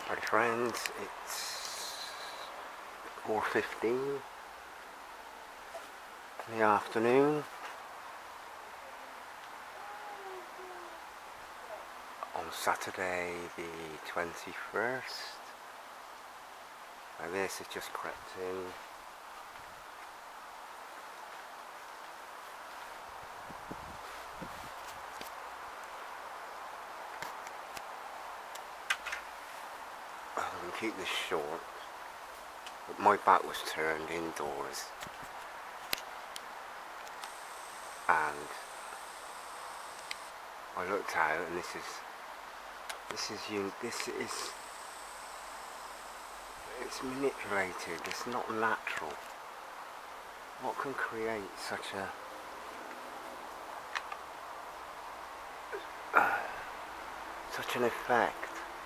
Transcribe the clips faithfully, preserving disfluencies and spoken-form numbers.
Alright friends, it's four fifteen in the afternoon on Saturday the twenty-first. Now this has just crept in. I'm going to keep this short, but my back was turned indoors and I looked out and this is this is un this is it's manipulated, it's not natural. What can create such a uh, such an effect?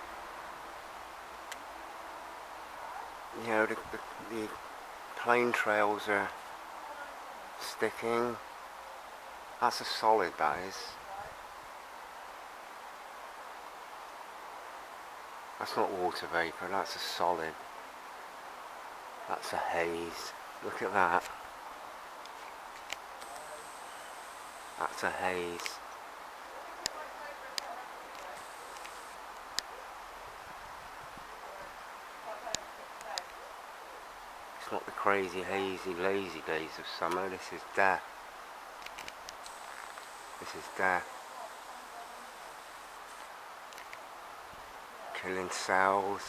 You know, the, the, the plane trails are sticking. That's a solid, that is. That's not water vapour, that's a solid. That's a haze. Look at that. That's a haze. It's not the crazy, hazy, lazy days of summer. This is death. This is death. Killing cells.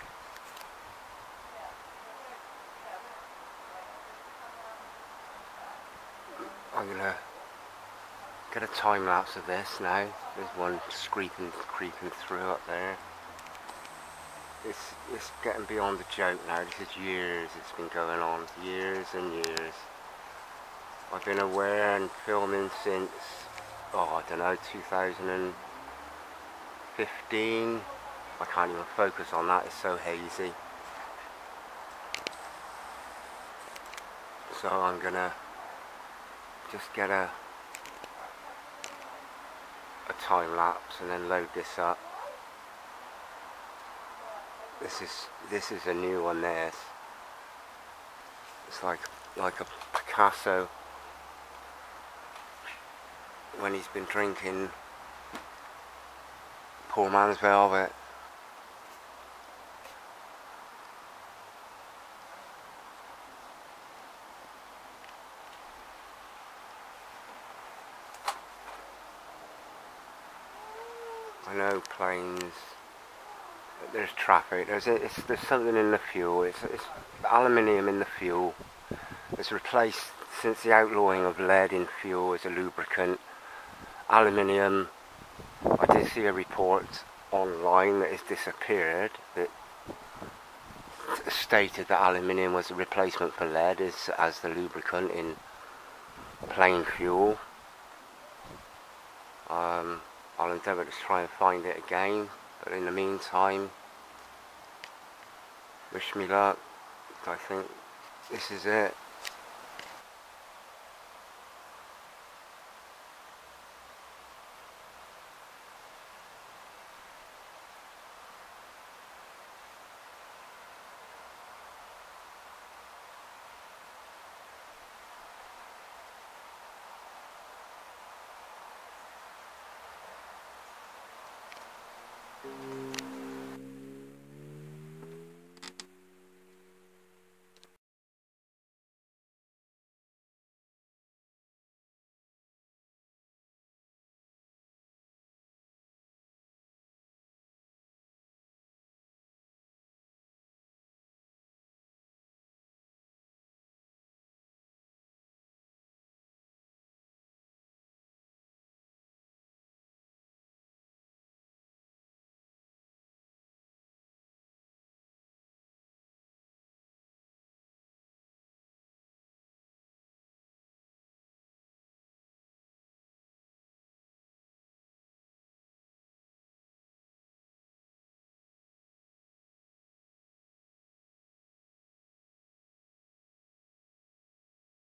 I'm gonna get a time lapse of this now. There's one creeping, creeping through up there. It's, it's getting beyond the joke now. This is years it's been going on. Years and years. I've been aware and filming since, oh I don't know, two thousand fifteen. I can't even focus on that, it's so hazy. So I'm gonna just get a, a time lapse and then load this up. This is this is a new one. This it's like like a Picasso when he's been drinking poor man's velvet. I know planes. There's traffic. There's a, it's, there's something in the fuel. It's, it's aluminium in the fuel. It's replaced since the outlawing of lead in fuel as a lubricant. Aluminium. I did see a report online that has disappeared that stated that aluminium was a replacement for lead as as the lubricant in plane fuel. Um, I'll endeavour to try and find it again. But in the meantime, wish me luck. I think this is it.